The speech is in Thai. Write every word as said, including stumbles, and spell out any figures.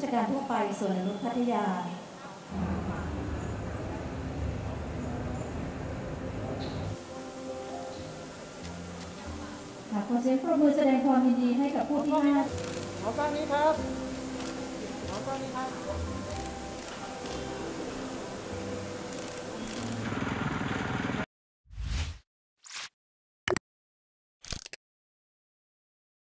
การทั่วไปสวนอนุพัทยาขอเสียงปรบมือแสดงความยินดีให้กับผู้ที่ห้าเอากล้องนี้ครับเอากล้องนี้ครับ